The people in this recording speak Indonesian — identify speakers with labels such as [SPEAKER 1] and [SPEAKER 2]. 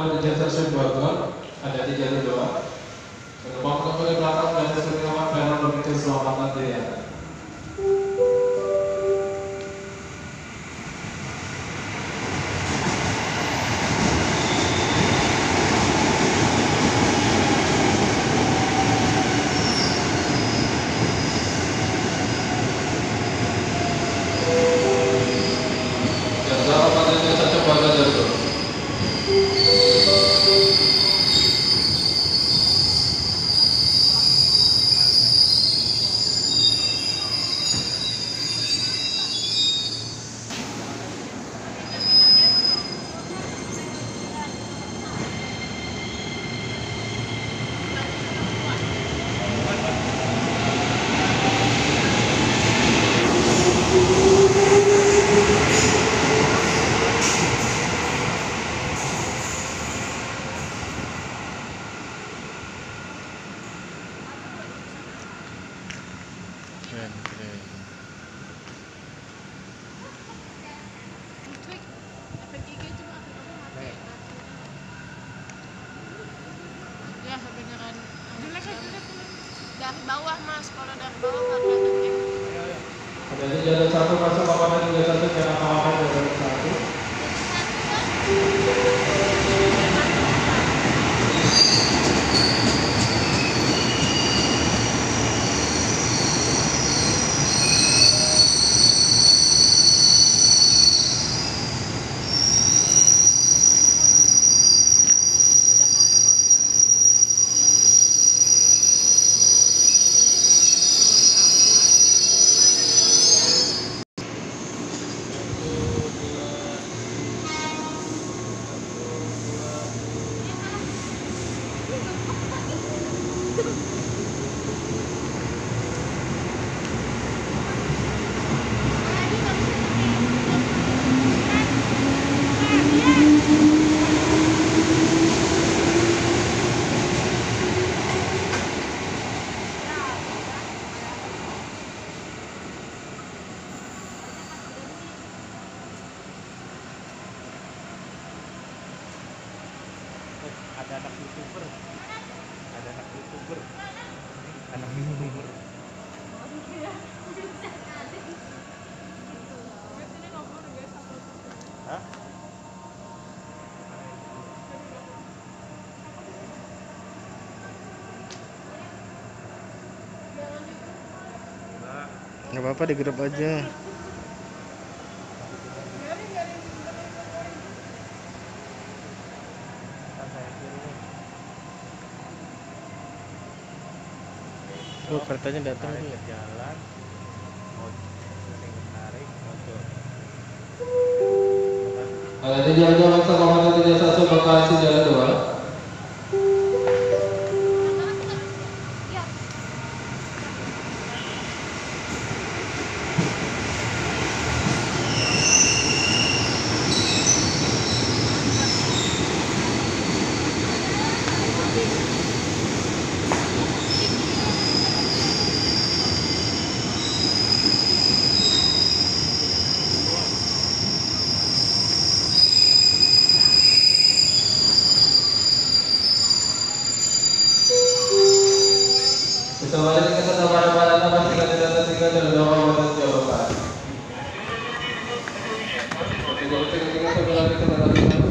[SPEAKER 1] Komando Stasiun Bogor, ada di jalur 2. Gerbang kembali belakang dan Suriawan Peron menuju Selamatan Diriana.
[SPEAKER 2] Ya beneran dari bawah mas, kalau dari bawah nggak kelihatan.
[SPEAKER 1] Ada di jalur 1 masuk Komando 31 jangan kawakan jalur 1.
[SPEAKER 3] Ada anak youtuber, anak youtuber. Hah?
[SPEAKER 4] Nggak apa-apa, di grup aja. Oh, kertanya datang tuh.
[SPEAKER 3] Ke jalan, narik motor.
[SPEAKER 1] Ada di jalur masuk Komando 31 Bekasi jalur 2. Kembali ke kesabaran pada nomor 333 jalur 2 Kabupaten Jawa Barat.